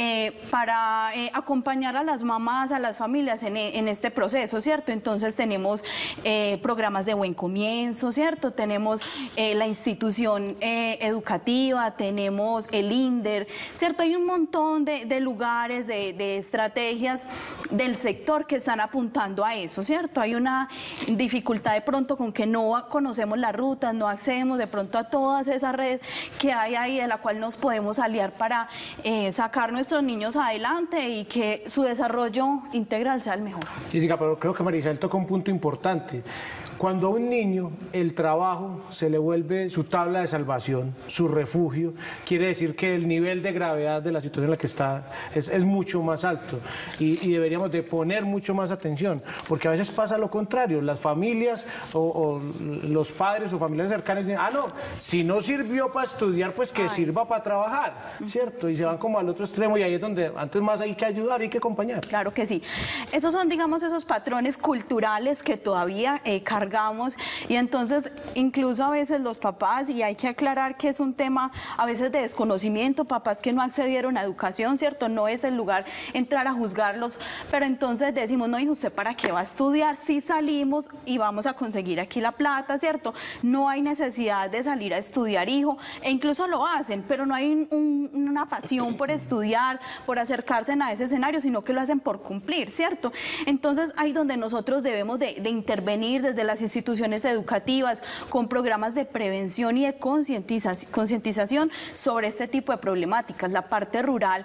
para acompañar a las mamás, a las familias en este proceso, ¿cierto? Entonces tenemos programas de buen comienzo, ¿cierto? Tenemos la institución educativa, tenemos el INDER, ¿cierto? Hay un montón de lugares, de estrategias del sector que están apuntando a eso, ¿cierto? Hay una dificultad de pronto con que no conocemos las rutas, no accedemos de pronto a todas esas redes que hay ahí, de la cual nos podemos aliar para sacar nuestros niños adelante y que su desarrollo integral sea el mejor. Sí, pero creo que Marisabel toca un punto importante. Cuando a un niño el trabajo se le vuelve su tabla de salvación, su refugio, quiere decir que el nivel de gravedad de la situación en la que está es mucho más alto y deberíamos de poner mucho más atención, porque a veces pasa lo contrario, las familias o los padres o familiares cercanos dicen, no, si no sirvió para estudiar, pues que sirva para trabajar, ¿cierto? Y se van como al otro extremo, y ahí es donde antes más hay que ayudar, hay que acompañar. Claro que sí. Esos son, digamos, esos patrones culturales que todavía cargamos, y entonces incluso a veces los papás, y hay que aclarar que es un tema a veces de desconocimiento, papás que no accedieron a educación, ¿cierto? No es el lugar entrar a juzgarlos, pero entonces decimos, no, hijo, ¿usted para qué va a estudiar si salimos y vamos a conseguir aquí la plata, ¿cierto? No hay necesidad de salir a estudiar, hijo, e incluso lo hacen, pero no hay una pasión por estudiar, por acercarse a ese escenario, sino que lo hacen por cumplir, ¿cierto? Entonces ahí donde nosotros debemos de intervenir desde las instituciones educativas con programas de prevención y de concientización sobre este tipo de problemáticas. La parte rural,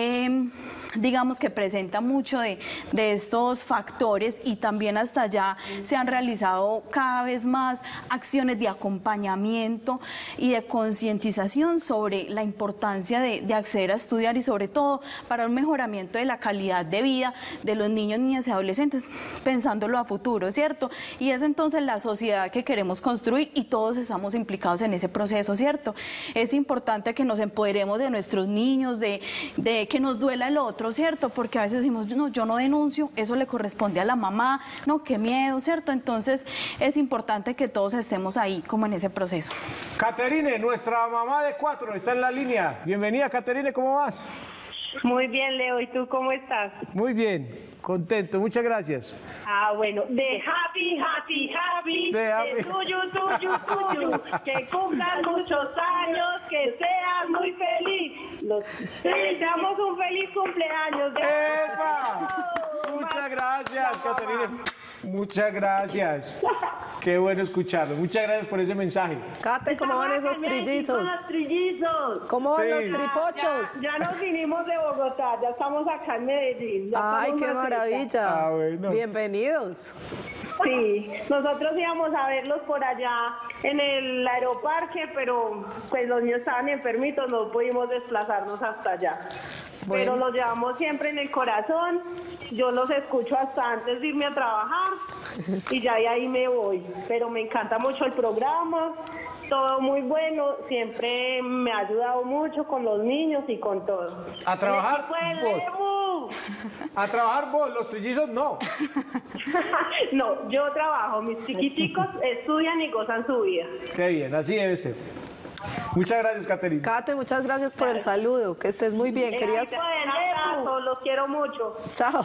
digamos que presenta mucho de estos factores, y también hasta allá se han realizado cada vez más acciones de acompañamiento y de concientización sobre la importancia de acceder a estudiar, y sobre todo para un mejoramiento de la calidad de vida de los niños, niñas y adolescentes, pensándolo a futuro, ¿cierto? Y es entonces la sociedad que queremos construir, y todos estamos implicados en ese proceso, ¿cierto? Es importante que nos empoderemos de nuestros niños, de que nos duela el otro, ¿cierto? Porque a veces decimos, no, yo no denuncio, eso le corresponde a la mamá, no, qué miedo, ¿cierto? Entonces es importante que todos estemos ahí como en ese proceso. Caterine, nuestra mamá de 4, está en la línea. Bienvenida, Caterine, ¿cómo vas? Muy bien, Leo, ¿y tú cómo estás? Muy bien, contento, muchas gracias. Bueno, de happy, de tuyo, que cumplan muchos años, que seas muy feliz. Te deseamos un feliz cumpleaños. ¡Epa! Muchas gracias, Caterine. Muchas gracias. Qué bueno escucharlo. Muchas gracias por ese mensaje. Kate, ¿cómo van esos trillizos? Los trillizos. ¿Cómo van Sí. los tripochos? Ya nos vinimos de Bogotá, ya estamos acá en Medellín. ya Ay, estamos qué más cerca. maravilla. Ah, bueno. Bienvenidos. Sí, nosotros íbamos a verlos por allá en el aeroparque, pero pues los niños estaban enfermitos, no pudimos desplazarnos hasta allá. Bueno. Pero los llevamos siempre en el corazón, yo los escucho hasta antes de irme a trabajar y ya de ahí me voy. Pero me encanta mucho el programa, todo muy bueno, siempre me ha ayudado mucho con los niños y con todo. ¿A trabajar El equipo de vos? Lebu. A trabajar vos, los trillizos no. No, yo trabajo, mis chiquiticos estudian y gozan su vida. Qué bien, así debe ser. Muchas gracias, Caterina. Kate, muchas gracias por el saludo. Que estés muy bien. Querías... Un abrazo, los quiero mucho. Chao.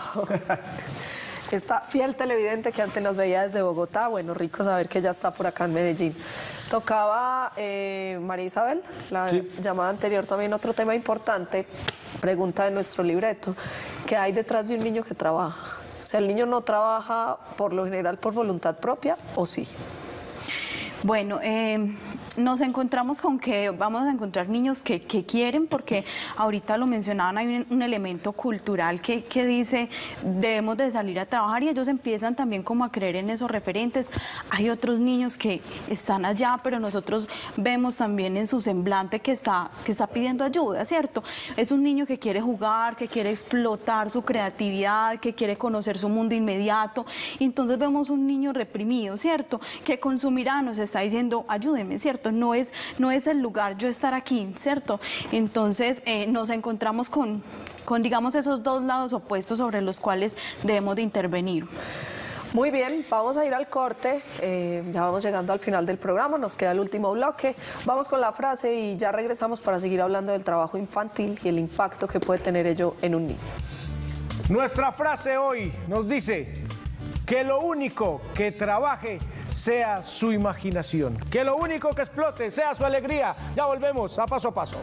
Esta fiel televidente que antes nos veía desde Bogotá, bueno, rico saber que ya está por acá en Medellín. Tocaba María Isabel, la llamada anterior, también otro tema importante, pregunta de nuestro libreto, ¿qué hay detrás de un niño que trabaja? O sea, ¿el niño no trabaja por lo general por voluntad propia o sí? Bueno, nos encontramos con que vamos a encontrar niños que quieren, porque ahorita lo mencionaban, hay un elemento cultural que dice debemos de salir a trabajar y ellos empiezan también como a creer en esos referentes. Hay otros niños que están allá, pero nosotros vemos también en su semblante que está pidiendo ayuda, ¿cierto? Es un niño que quiere jugar, que quiere explotar su creatividad, que quiere conocer su mundo inmediato, y entonces vemos un niño reprimido, ¿cierto? Que con su mirada nos está diciendo, ayúdeme, ¿cierto? No es el lugar yo estar aquí, ¿cierto? Entonces nos encontramos con digamos esos dos lados opuestos sobre los cuales debemos de intervenir. Muy bien, vamos a ir al corte, ya vamos llegando al final del programa, nos queda el último bloque, vamos con la frase y ya regresamos para seguir hablando del trabajo infantil y el impacto que puede tener ello en un niño. Nuestra frase hoy nos dice que lo único que trabaje sea su imaginación, que lo único que explote sea su alegría. Ya volvemos a Paso a Paso.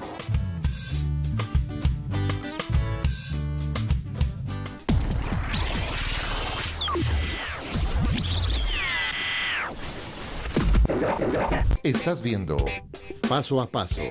Estás viendo Paso a Paso.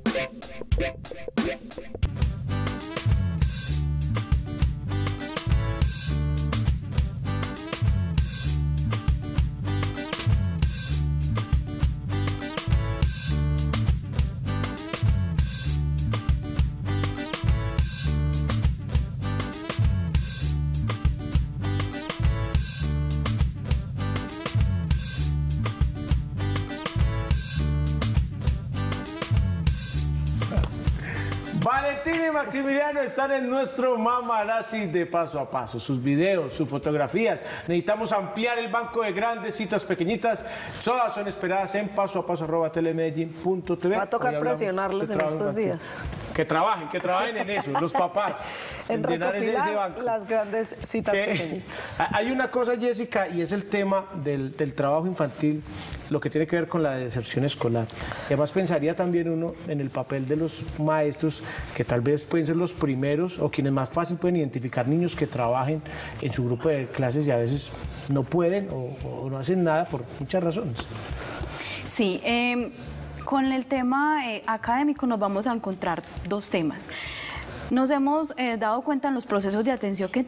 Valentín y Maximiliano están en nuestro Mamarazzi de Paso a Paso. Sus videos, sus fotografías. Necesitamos ampliar el banco de grandes citas pequeñitas. Todas son esperadas en pasoapaso@telemedellin.tv. Va a tocar presionarlos en estos días. Que trabajen en eso, los papás. En llenar ese recopilar banco. las grandes citas pequeñitas. Hay una cosa, Jessica, y es el tema del trabajo infantil, lo que tiene que ver con la deserción escolar. Y además pensaría también uno en el papel de los maestros, que tal vez pueden ser los primeros o quienes más fácil pueden identificar niños que trabajen en su grupo de clases y a veces no pueden o no hacen nada por muchas razones. Sí, con el tema académico nos vamos a encontrar dos temas. Nos hemos dado cuenta en los procesos de atención que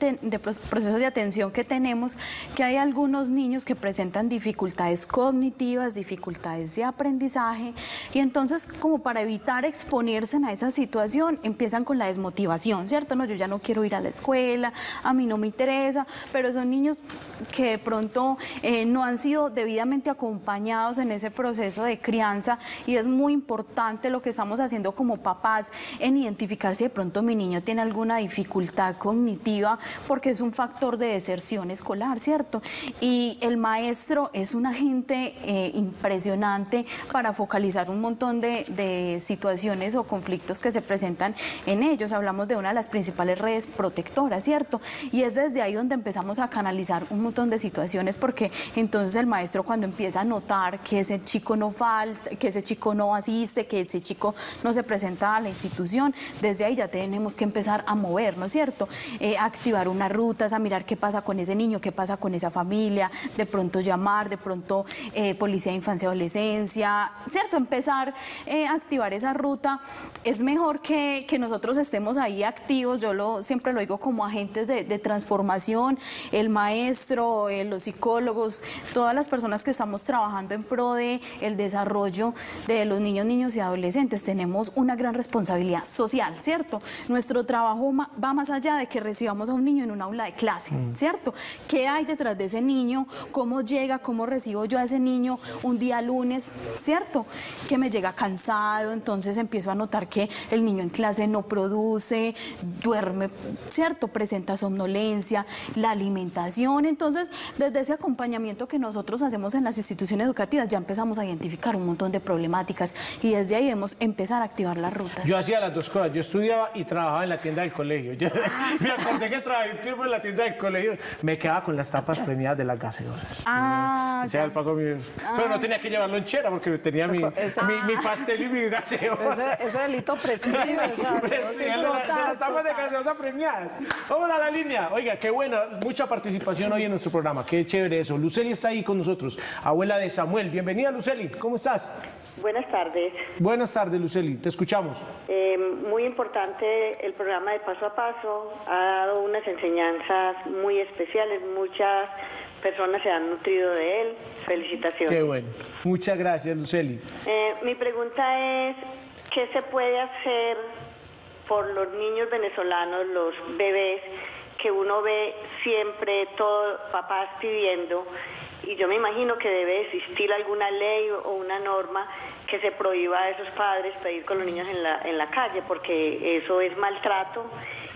tenemos que hay algunos niños que presentan dificultades cognitivas, dificultades de aprendizaje, y entonces como para evitar exponerse a esa situación empiezan con la desmotivación, ¿cierto? No, yo ya no quiero ir a la escuela, a mí no me interesa, pero son niños que de pronto no han sido debidamente acompañados en ese proceso de crianza, y es muy importante lo que estamos haciendo como papás en identificar si de pronto mi niño tiene alguna dificultad cognitiva, porque es un factor de deserción escolar, ¿cierto? Y el maestro es un agente impresionante para focalizar un montón de situaciones o conflictos que se presentan en ellos. Hablamos de una de las principales redes protectoras, ¿cierto? Y es desde ahí donde empezamos a canalizar un montón de situaciones, porque entonces el maestro, cuando empieza a notar que ese chico no falta, que ese chico no asiste, que ese chico no se presenta a la institución, desde ahí ya tiene tenemos que empezar a movernos, ¿cierto? A activar unas rutas, a mirar qué pasa con ese niño, qué pasa con esa familia, de pronto llamar, de pronto policía de infancia y adolescencia, ¿cierto? Empezar a activar esa ruta. Es mejor que nosotros estemos ahí activos, siempre lo digo como agentes de transformación, el maestro, los psicólogos, todas las personas que estamos trabajando en pro de el desarrollo de los niños y adolescentes, tenemos una gran responsabilidad social, ¿cierto? Nuestro trabajo va más allá de que recibamos a un niño en un aula de clase, ¿cierto? ¿Qué hay detrás de ese niño? ¿Cómo llega? ¿Cómo recibo yo a ese niño un día lunes? ¿Cierto? Que me llega cansado, entonces empiezo a notar que el niño en clase no produce, duerme, ¿cierto? Presenta somnolencia, la alimentación. Entonces, desde ese acompañamiento que nosotros hacemos en las instituciones educativas, ya empezamos a identificar un montón de problemáticas y desde ahí debemos empezar a activar las rutas. Yo hacía las dos cosas, yo estudiaba y trabajaba en la tienda del colegio. Yo me acordé que trabajé un tiempo en la tienda del colegio, me quedaba con las tapas premiadas de las gaseosas. Ya. El pago mío. Pero no tenía que llevarlo en chera porque tenía mi pastel y mi gaseosa. Ese delito preciso. Las tapas de gaseosa premiadas. Vamos a la línea. Oiga, qué buena, mucha participación hoy en nuestro programa. Qué chévere eso. Luceli está ahí con nosotros, abuela de Samuel. Bienvenida, Luceli. ¿Cómo estás? Buenas tardes. Buenas tardes, Luceli. Te escuchamos. Muy importante el programa de Paso a Paso. Ha dado unas enseñanzas muy especiales. Muchas personas se han nutrido de él. Felicitaciones. Qué bueno. Muchas gracias, Luceli. Mi pregunta es, ¿qué se puede hacer por los niños venezolanos, los bebés, que uno ve siempre todos papás pidiendo? Y yo me imagino que debe existir alguna ley o una norma que se prohíba a esos padres pedir con los niños en la calle, porque eso es maltrato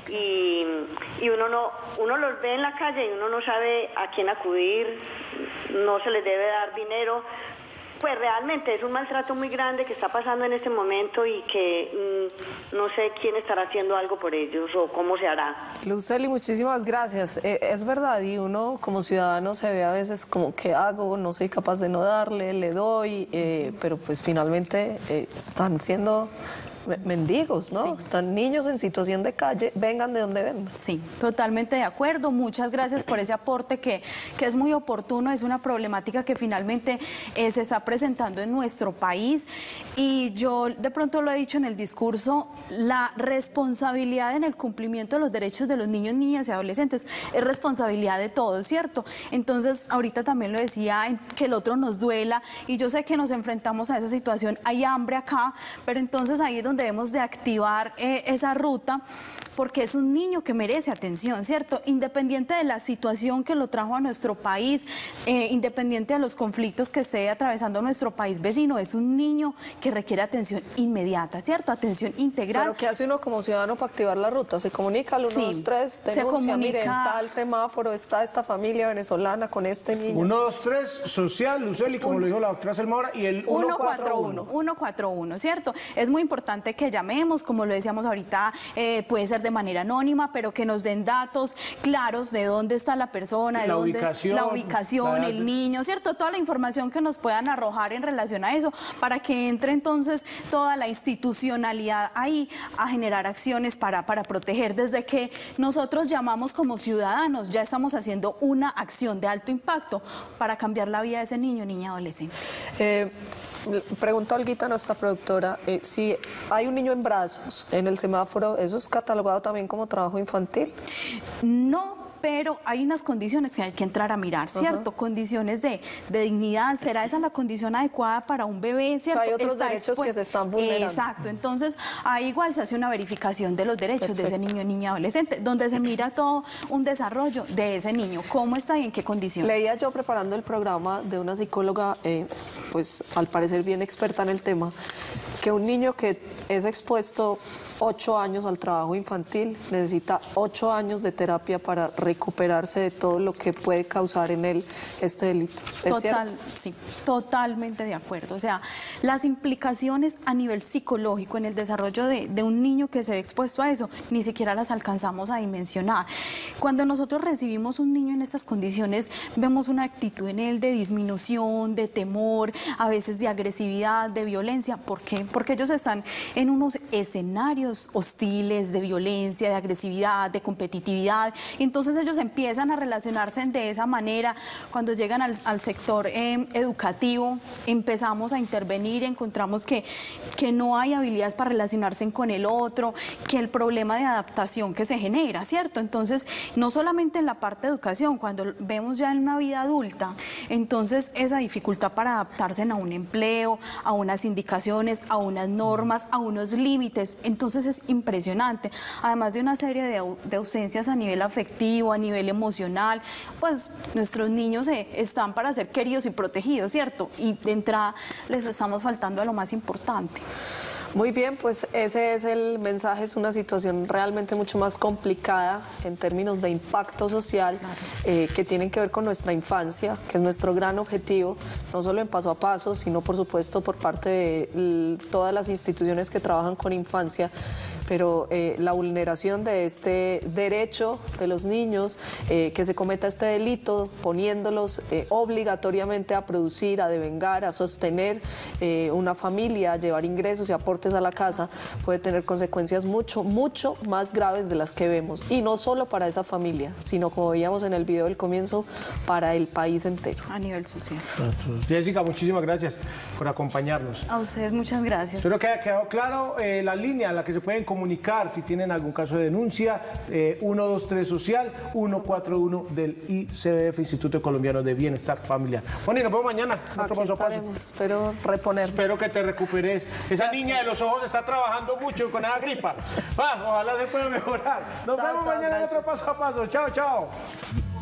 y uno los ve en la calle y uno no sabe a quién acudir, no se les debe dar dinero. Pues realmente es un maltrato muy grande que está pasando en este momento y que no sé quién estará haciendo algo por ellos o cómo se hará. Luceli, muchísimas gracias. Es verdad, y uno como ciudadano se ve a veces como, ¿qué hago? No soy capaz de no darle, le doy, pero pues finalmente están siendo mendigos, ¿no? Sí. Están niños en situación de calle, vengan de donde vengan. Sí, totalmente de acuerdo. Muchas gracias por ese aporte que es muy oportuno. Es una problemática que finalmente se está presentando en nuestro país y yo de pronto lo he dicho en el discurso, la responsabilidad en el cumplimiento de los derechos de los niños, niñas y adolescentes es responsabilidad de todos, ¿cierto? Entonces, ahorita también lo decía, que el otro nos duela y yo sé que nos enfrentamos a esa situación, hay hambre acá, pero entonces ahí es donde debemos de activar esa ruta porque es un niño que merece atención, ¿cierto? Independiente de la situación que lo trajo a nuestro país, independiente de los conflictos que esté atravesando nuestro país vecino, es un niño que requiere atención inmediata, ¿cierto? Atención integral. ¿Pero qué hace uno como ciudadano para activar la ruta? ¿Se comunica al 123? Se comunica. Miren, tal semáforo está esta familia venezolana con este niño. 123 social, Luceli, como lo dijo la doctora Selma ahora, y el 141. 141, ¿cierto? Es muy importante que llamemos, como lo decíamos ahorita, puede ser de manera anónima, pero que nos den datos claros de dónde está la persona, de dónde la ubicación, el niño, ¿cierto? Toda la información que nos puedan arrojar en relación a eso, para que entre entonces toda la institucionalidad ahí a generar acciones para proteger. Desde que nosotros llamamos como ciudadanos, ya estamos haciendo una acción de alto impacto para cambiar la vida de ese niño, niña, adolescente. Pregunta Olguita, nuestra productora, si hay un niño en brazos en el semáforo, ¿eso es catalogado también como trabajo infantil? No, pero hay unas condiciones que hay que entrar a mirar, ¿cierto? Condiciones de dignidad, ¿será esa la condición adecuada para un bebé, ¿cierto? O sea, hay otros derechos que se están vulnerando. Exacto, entonces ahí igual se hace una verificación de los derechos de ese niño, niña, adolescente, donde se mira todo un desarrollo de ese niño, cómo está y en qué condiciones. Leía yo preparando el programa de una psicóloga, pues al parecer bien experta en el tema, que un niño que es expuesto 8 años al trabajo infantil necesita 8 años de terapia para recuperarse de todo lo que puede causar en él este delito. Sí, totalmente de acuerdo. O sea, las implicaciones a nivel psicológico en el desarrollo de un niño que se ve expuesto a eso, ni siquiera las alcanzamos a dimensionar. Cuando nosotros recibimos un niño en estas condiciones, vemos una actitud en él de disminución, de temor, a veces de agresividad, de violencia. ¿Por qué? Porque ellos están en unos escenarios hostiles de violencia, de agresividad, de competitividad. Entonces ellos empiezan a relacionarse de esa manera. Cuando llegan al sector educativo, empezamos a intervenir, encontramos que no hay habilidades para relacionarse con el otro, que el problema de adaptación que se genera, ¿cierto? Entonces, no solamente en la parte de educación, cuando vemos ya en una vida adulta, entonces esa dificultad para adaptarse a un empleo, a unas indicaciones, a unas normas, a unos límites, entonces es impresionante. Además de una serie de ausencias a nivel afectivo, a nivel emocional, pues nuestros niños están para ser queridos y protegidos, ¿cierto? Y de entrada les estamos faltando a lo más importante. Muy bien, pues ese es el mensaje, es una situación realmente mucho más complicada en términos de impacto social, que tienen que ver con nuestra infancia, que es nuestro gran objetivo, no solo en Paso a Paso, sino por supuesto por parte de todas las instituciones que trabajan con infancia, pero la vulneración de este derecho de los niños, que se cometa este delito, poniéndolos obligatoriamente a producir, a devengar, a sostener una familia, a llevar ingresos y aportes a la casa, puede tener consecuencias mucho más graves de las que vemos, y no solo para esa familia, sino, como veíamos en el video del comienzo, para el país entero. A nivel social. Jessica, muchísimas gracias por acompañarnos. A ustedes muchas gracias. Espero que haya quedado claro la línea a la que se pueden comunicar si tienen algún caso de denuncia, 123 Social, 141 del ICBF, Instituto Colombiano de Bienestar Familiar. Bueno, y nos vemos mañana. Aquí estaremos, espero reponer. Espero que te recuperes. Esa niña de los ojos está trabajando mucho con esa gripa. Ojalá se pueda mejorar. Nos vemos mañana en otro Paso a Paso. Chao, chao.